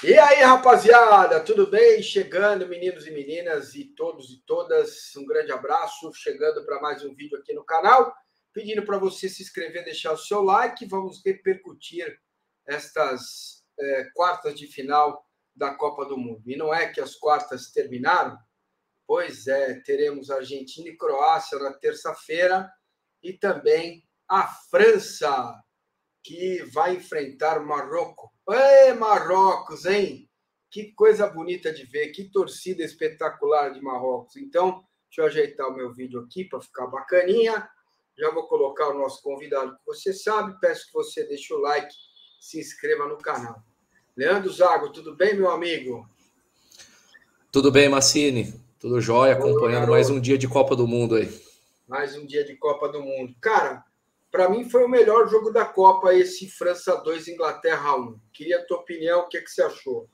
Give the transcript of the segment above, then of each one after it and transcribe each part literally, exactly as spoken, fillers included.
E aí, rapaziada, tudo bem? Chegando, meninos e meninas, e todos e todas, um grande abraço, chegando para mais um vídeo aqui no canal, pedindo para você se inscrever, deixar o seu like, vamos repercutir estas é, quartas de final da Copa do Mundo. E não é que as quartas terminaram? Pois é, teremos Argentina e Croácia na terça-feira e também a França, que vai enfrentar o Marrocos. Ê, Marrocos, hein? Que coisa bonita de ver, que torcida espetacular de Marrocos. Então, deixa eu ajeitar o meu vídeo aqui para ficar bacaninha. Já vou colocar o nosso convidado, que você sabe. Peço que você deixe o like, se inscreva no canal. Leandro Zago, tudo bem, meu amigo? Tudo bem, Massini? Tudo jóia, acompanhando mais um dia de Copa do Mundo aí. Mais um dia de Copa do Mundo. Cara, para mim foi o melhor jogo da Copa, esse França dois, Inglaterra um. Queria a tua opinião, o que, que você achou?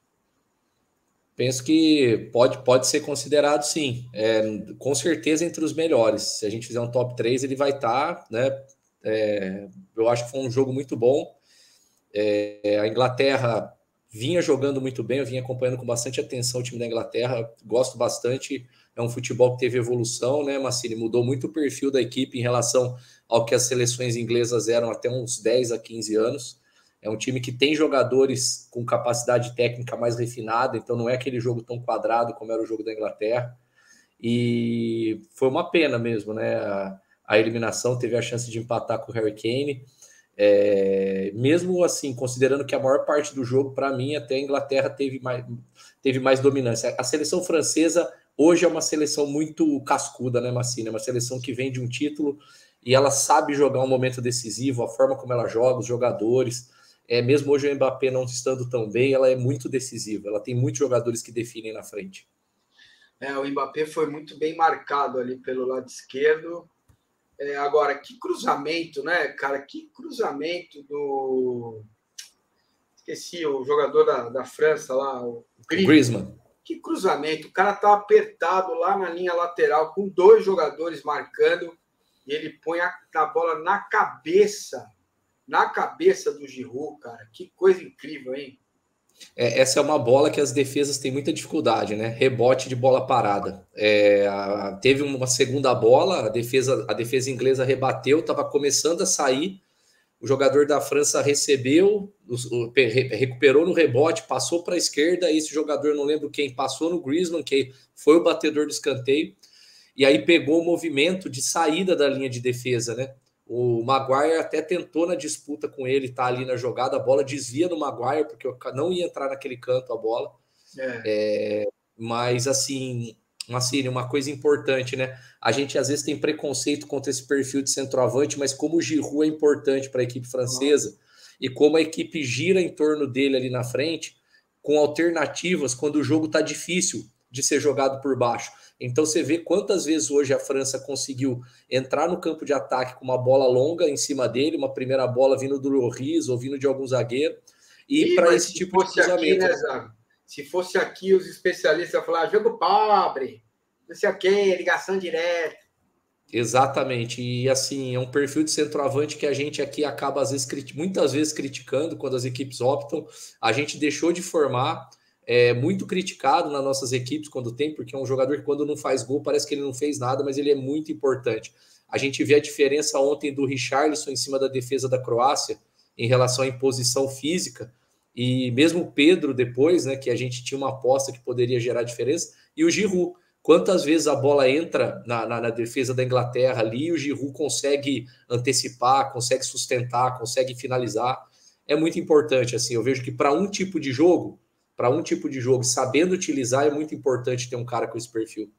Penso que pode, pode ser considerado, sim. É, com certeza entre os melhores. Se a gente fizer um top três, ele vai estar, né? É, eu acho que foi um jogo muito bom. É, a Inglaterra vinha jogando muito bem, eu vinha acompanhando com bastante atenção o time da Inglaterra. Gosto bastante. É um futebol que teve evolução, né, Massini? Mudou muito o perfil da equipe em relação ao que as seleções inglesas eram até uns dez a quinze anos. É um time que tem jogadores com capacidade técnica mais refinada, então não é aquele jogo tão quadrado como era o jogo da Inglaterra. E foi uma pena mesmo, né? A, a eliminação teve a chance de empatar com o Harry Kane. É, mesmo assim, considerando que a maior parte do jogo, para mim, até a Inglaterra teve mais, teve mais dominância. A seleção francesa hoje é uma seleção muito cascuda, né, Massina? É uma seleção que vem de um título e ela sabe jogar um momento decisivo, a forma como ela joga, os jogadores. É, mesmo hoje o Mbappé não estando tão bem, ela é muito decisiva. Ela tem muitos jogadores que definem na frente. É, o Mbappé foi muito bem marcado ali pelo lado esquerdo. É, agora, que cruzamento, né, cara? Que cruzamento do. Esqueci o jogador da, da França lá, o Griezmann. Griezmann. Que cruzamento. O cara tá apertado lá na linha lateral, com dois jogadores marcando, e ele põe a, a bola na cabeça. Na cabeça do Giroud, cara. Que coisa incrível, hein? É, essa é uma bola que as defesas têm muita dificuldade, né? Rebote de bola parada. É, a, teve uma segunda bola, a defesa, a defesa inglesa rebateu, estava começando a sair. O jogador da França recebeu, o, o, recuperou no rebote, passou para a esquerda. Esse jogador, não lembro quem, passou no Griezmann, que foi o batedor do escanteio. E aí pegou o movimento de saída da linha de defesa, né? O Maguire até tentou na disputa com ele, tá ali na jogada, a bola desvia do Maguire, porque não ia entrar naquele canto a bola. É. É, mas, assim, assim, uma coisa importante, né? A gente às vezes tem preconceito contra esse perfil de centroavante, mas como o Giroud é importante para a equipe francesa, uhum. E como a equipe gira em torno dele ali na frente, com alternativas quando o jogo tá difícil de ser jogado por baixo. Então você vê quantas vezes hoje a França conseguiu entrar no campo de ataque com uma bola longa em cima dele, uma primeira bola vindo do Lloris ou vindo de algum zagueiro, e para esse tipo de cruzamento. Aqui, né, Zago? Se fosse aqui, os especialistas iam falar, jogo pobre, não sei o quê, ligação direta. Exatamente, e assim, é um perfil de centroavante que a gente aqui acaba às vezes, muitas vezes criticando quando as equipes optam. A gente deixou de formar, é muito criticado nas nossas equipes quando tem, porque é um jogador que quando não faz gol parece que ele não fez nada, mas ele é muito importante. A gente vê a diferença ontem do Richarlison em cima da defesa da Croácia em relação à imposição física, e mesmo o Pedro depois, né, que a gente tinha uma aposta que poderia gerar diferença, e o Giroud. Quantas vezes a bola entra na, na, na defesa da Inglaterra ali e o Giroud consegue antecipar, consegue sustentar, consegue finalizar. É muito importante, assim, eu vejo que para um tipo de jogo, para um tipo de jogo, sabendo utilizar, é muito importante ter um cara com esse perfil.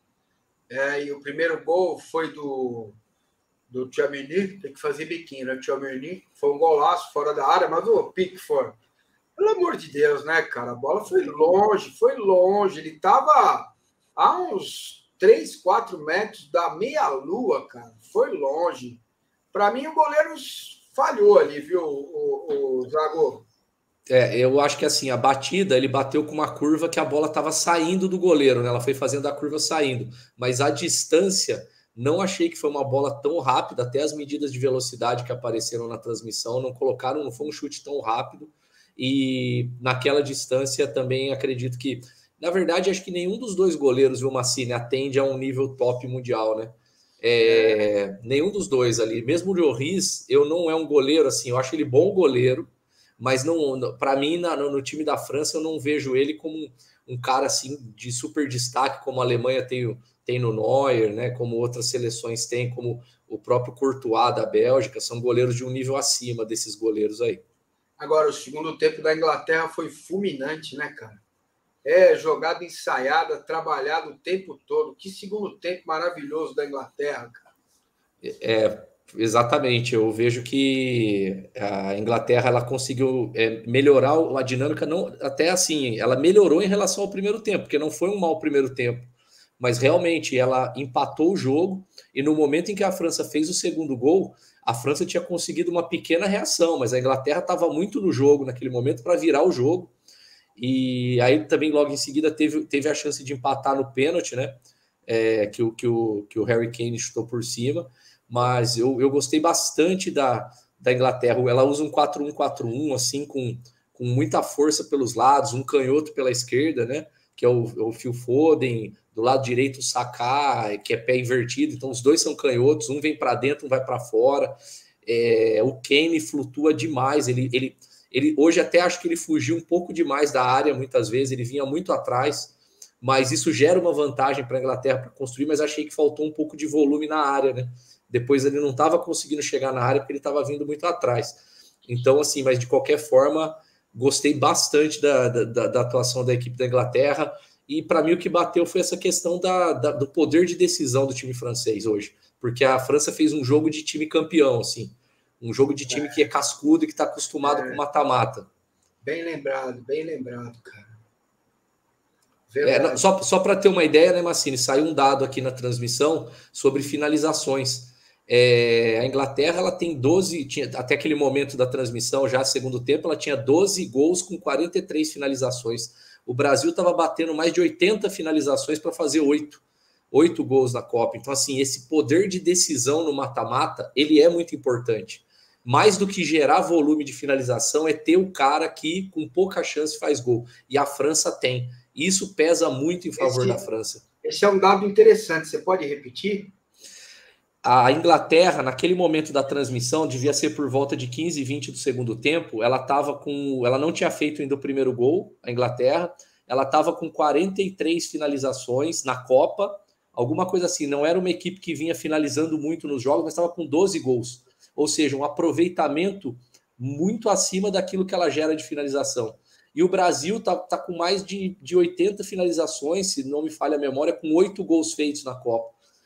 É, e o primeiro gol foi do, do Tchouaméni, tem que fazer biquinho, né? Tchouaméni foi um golaço fora da área, mas o Pickford, pelo amor de Deus, né, cara? A bola foi longe, foi longe, ele tava a uns três, quatro metros da meia-lua, cara. Foi longe. Para mim, o goleiro falhou ali, viu, o, o Zago? É, eu acho que assim, a batida, ele bateu com uma curva que a bola estava saindo do goleiro, né? Ela foi fazendo a curva saindo. Mas a distância, não achei que foi uma bola tão rápida, até as medidas de velocidade que apareceram na transmissão não colocaram, não foi um chute tão rápido. e naquela distância também acredito que, na verdade, acho que nenhum dos dois goleiros, viu, Massini, atende a um nível top mundial, né? É, nenhum dos dois ali, mesmo o Lloris, eu não é um goleiro assim, eu acho ele bom goleiro, mas não, para mim na, no, no time da França eu não vejo ele como um, um cara assim de super destaque como a Alemanha tem, tem no Neuer, né? Como outras seleções têm, como o próprio Courtois da Bélgica, são goleiros de um nível acima desses goleiros aí. Agora, o segundo tempo da Inglaterra foi fulminante, né, cara? É, jogada ensaiada, trabalhada o tempo todo. Que segundo tempo maravilhoso da Inglaterra, cara. É, exatamente. Eu vejo que a Inglaterra ela conseguiu é, melhorar a dinâmica, não, até assim, ela melhorou em relação ao primeiro tempo, porque não foi um mau primeiro tempo, mas realmente ela empatou o jogo e no momento em que a França fez o segundo gol, a França tinha conseguido uma pequena reação, mas a Inglaterra estava muito no jogo naquele momento para virar o jogo. E aí também logo em seguida teve, teve a chance de empatar no pênalti, né? É, que, o, que, o, que o Harry Kane chutou por cima. Mas eu, eu gostei bastante da, da Inglaterra. Ela usa um quatro um quatro um, assim, com, com muita força pelos lados, um canhoto pela esquerda, né? Que é o, o Phil Foden, do lado direito o Saka, que é pé invertido. Então os dois são canhotos, um vem para dentro, um vai para fora. É, o Kane flutua demais, ele, ele Ele, hoje até acho que ele fugiu um pouco demais da área, muitas vezes, ele vinha muito atrás, mas isso gera uma vantagem para a Inglaterra para construir, mas achei que faltou um pouco de volume na área, né? Depois ele não estava conseguindo chegar na área porque ele estava vindo muito atrás. Então, assim, mas de qualquer forma, gostei bastante da, da, da atuação da equipe da Inglaterra, e para mim o que bateu foi essa questão da, da, do poder de decisão do time francês hoje, porque a França fez um jogo de time campeão, assim, um jogo de time que é cascudo e que está acostumado é. com mata-mata. Bem lembrado, bem lembrado, cara. É, só só para ter uma ideia, né, Massini? Saiu um dado aqui na transmissão sobre finalizações. É, a Inglaterra ela tem doze, tinha, até aquele momento da transmissão, já segundo tempo, ela tinha doze gols com quarenta e três finalizações. O Brasil estava batendo mais de oitenta finalizações para fazer oito. Oito gols na Copa. Então, assim, esse poder de decisão no mata-mata, ele é muito importante. Mais do que gerar volume de finalização é ter o cara que com pouca chance faz gol. E a França tem. Isso pesa muito em favor esse, da França. Esse é um dado interessante. Você pode repetir? A Inglaterra, naquele momento da transmissão, devia ser por volta de quinze, vinte do segundo tempo. Ela estava com. Ela não tinha feito ainda o primeiro gol, a Inglaterra. Ela estava com quarenta e três finalizações na Copa. Alguma coisa assim. Não era uma equipe que vinha finalizando muito nos jogos, mas estava com doze gols. Ou seja, um aproveitamento muito acima daquilo que ela gera de finalização. E o Brasil está tá com mais de, de oitenta finalizações, se não me falha a memória, com oito gols feitos na Copa.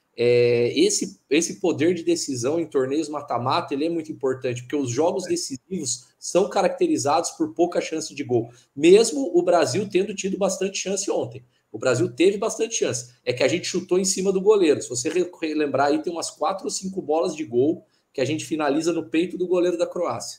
É, esse, esse poder de decisão em torneios mata-mata ele é muito importante, porque os jogos decisivos são caracterizados por pouca chance de gol. Mesmo o Brasil tendo tido bastante chance ontem. O Brasil teve bastante chance. É que a gente chutou em cima do goleiro. Se você relembrar aí, tem umas quatro ou cinco bolas de gol que a gente finaliza no peito do goleiro da Croácia.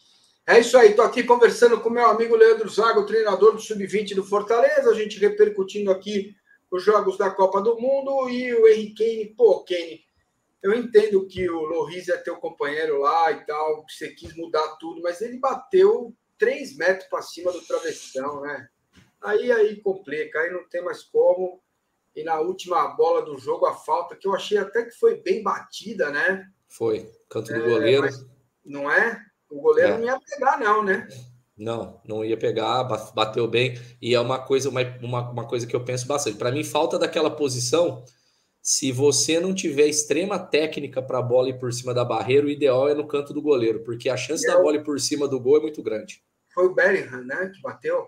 É isso aí, estou aqui conversando com meu amigo Leandro Zago, treinador do sub vinte do Fortaleza, a gente repercutindo aqui os jogos da Copa do Mundo e o Harry Kane. Pô, Kane, eu entendo que o Lloris é teu companheiro lá e tal, que você quis mudar tudo, mas ele bateu três metros para cima do travessão, né? Aí, aí complica, aí não tem mais como. E na última bola do jogo, a falta, que eu achei até que foi bem batida, né? Foi, canto do é, goleiro. Não é? O goleiro é. não ia pegar, não, né? Não, não ia pegar, bateu bem. E é uma coisa, uma, uma, uma coisa que eu penso bastante. Para mim, falta daquela posição. Se você não tiver extrema técnica para a bola ir por cima da barreira, o ideal é no canto do goleiro, porque a chance e da eu... bola ir por cima do gol é muito grande. Foi o Bellingham, né? Que bateu?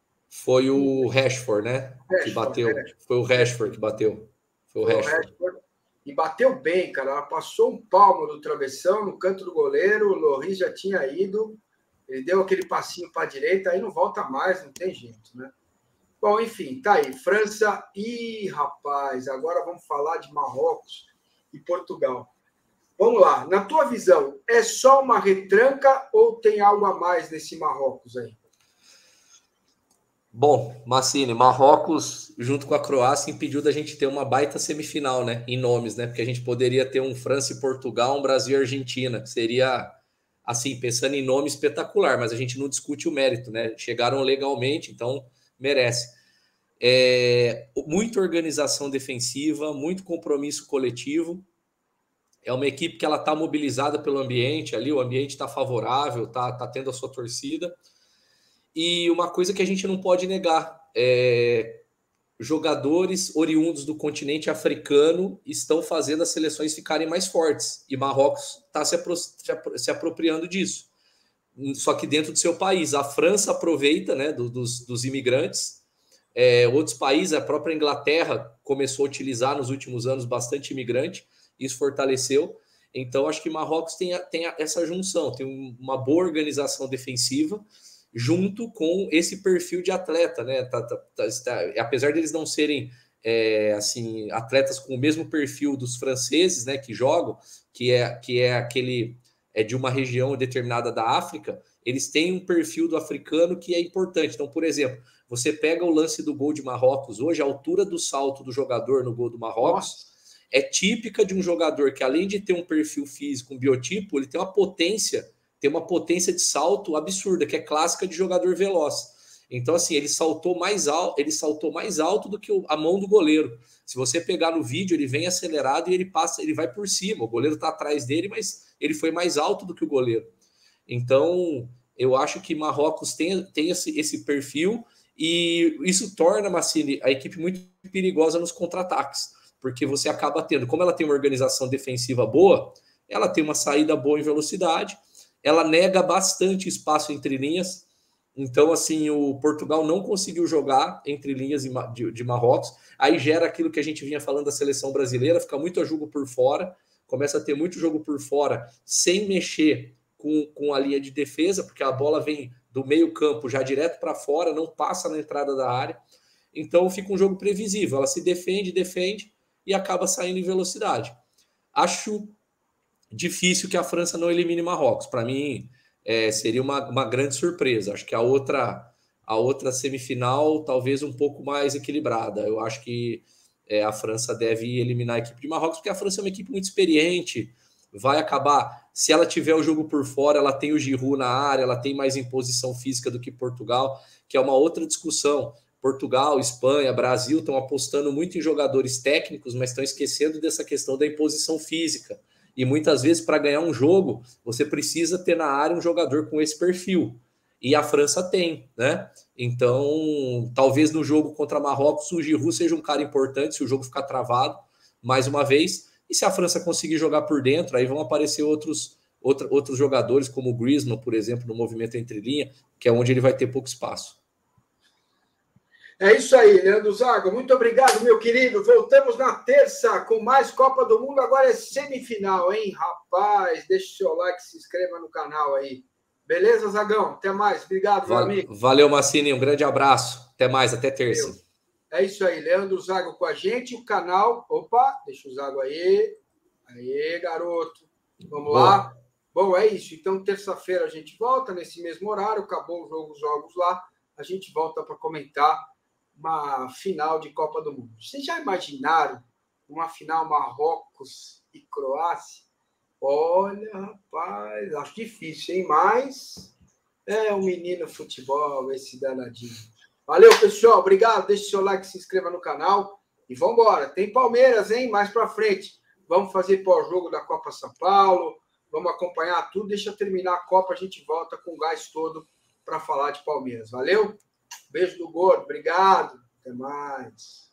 Foi o Rashford, né? Rashford, que bateu. Rashford. Foi o Rashford que bateu. Foi o Foi Rashford. Rashford. E bateu bem, cara. Ela passou um palmo do travessão no canto do goleiro. O Lloris já tinha ido. Ele deu aquele passinho para a direita, aí não volta mais, não tem jeito, né? Bom, enfim, tá aí. França e, rapaz, agora vamos falar de Marrocos e Portugal. Vamos lá. Na tua visão, é só uma retranca ou tem algo a mais nesse Marrocos aí? Bom, Massini, Marrocos, junto com a Croácia, impediu da gente ter uma baita semifinal, né? Em nomes, né? Porque a gente poderia ter um França e Portugal, um Brasil e Argentina, que seria assim, pensando em nome espetacular, mas a gente não discute o mérito, né? Chegaram legalmente, então merece. É, muita organização defensiva, muito compromisso coletivo. É uma equipe que ela está mobilizada pelo ambiente ali, o ambiente está favorável, está tá tendo a sua torcida. E uma coisa que a gente não pode negar, é, jogadores oriundos do continente africano estão fazendo as seleções ficarem mais fortes. E Marrocos está se, apro se apropriando disso. Só que dentro do seu país. A França aproveita, né, do, dos, dos imigrantes. É, outros países, a própria Inglaterra começou a utilizar nos últimos anos bastante imigrante. Isso fortaleceu. Então, acho que Marrocos tem, a, tem a, essa junção. Tem uma boa organização defensiva junto com esse perfil de atleta, né? Tá, tá, tá, tá, apesar deles não serem é, assim atletas com o mesmo perfil dos franceses, né, que jogam, que é que é aquele é de uma região determinada da África, eles têm um perfil do africano que é importante. Então, por exemplo, você pega o lance do gol de Marrocos hoje, a altura do salto do jogador no gol do Marrocos Nossa. é típica de um jogador que, além de ter um perfil físico, um biotipo, ele tem uma potência tem uma potência de salto absurda, que é clássica de jogador veloz. Então, assim, ele saltou mais alto, ele saltou mais alto do que a mão do goleiro. Se você pegar no vídeo, ele vem acelerado e ele passa, ele vai por cima. O goleiro está atrás dele, mas ele foi mais alto do que o goleiro. Então, eu acho que Marrocos tem, tem esse, esse perfil e isso torna, Massini, a equipe muito perigosa nos contra-ataques, porque você acaba tendo, como ela tem uma organização defensiva boa, ela tem uma saída boa em velocidade, ela nega bastante espaço entre linhas. Então, assim, o Portugal não conseguiu jogar entre linhas de, de Marrocos. Aí gera aquilo que a gente vinha falando da seleção brasileira, fica muito a jogo por fora, começa a ter muito jogo por fora, sem mexer com, com a linha de defesa, porque a bola vem do meio campo já direto para fora, não passa na entrada da área. Então, fica um jogo previsível. Ela se defende, defende e acaba saindo em velocidade. Acho difícil que a França não elimine Marrocos. Para mim, é, seria uma, uma grande surpresa. Acho que a outra, a outra semifinal talvez um pouco mais equilibrada. Eu acho que é, a França deve eliminar a equipe de Marrocos, porque a França é uma equipe muito experiente, vai acabar... Se ela tiver o jogo por fora, ela tem o Giroud na área, ela tem mais imposição física do que Portugal, que é uma outra discussão. Portugal, Espanha, Brasil estão apostando muito em jogadores técnicos, mas estão esquecendo dessa questão da imposição física. E muitas vezes, para ganhar um jogo, você precisa ter na área um jogador com esse perfil. E a França tem, né? Então, talvez no jogo contra Marrocos, o Giroud seja um cara importante se o jogo ficar travado, mais uma vez. E se a França conseguir jogar por dentro, aí vão aparecer outros, outra, outros jogadores, como o Griezmann, por exemplo, no movimento entre linha, que é onde ele vai ter pouco espaço. É isso aí, Leandro Zago. Muito obrigado, meu querido. Voltamos na terça com mais Copa do Mundo. Agora é semifinal, hein? Rapaz, deixa o seu like, se inscreva no canal aí. Beleza, Zagão? Até mais. Obrigado, meu amigo. Valeu, Massini. Um grande abraço. Até mais, até terça. Valeu. É isso aí, Leandro Zago com a gente. O canal... Opa, deixa o Zago aí. Aí, garoto. Vamos Boa. lá. Bom, é isso. Então, terça-feira a gente volta nesse mesmo horário. Acabou o jogo, os jogos lá. A gente volta para comentar uma final de Copa do Mundo. Vocês já imaginaram uma final Marrocos e Croácia? Olha, rapaz, acho difícil, hein? Mas é um menino futebol, esse danadinho. Valeu, pessoal. Obrigado. Deixe seu like, se inscreva no canal. E vamos embora. Tem Palmeiras, hein? Mais para frente. Vamos fazer pós-jogo da Copa São Paulo. Vamos acompanhar tudo. Deixa eu terminar a Copa. A gente volta com o gás todo para falar de Palmeiras. Valeu? Beijo do gordo, obrigado, até mais.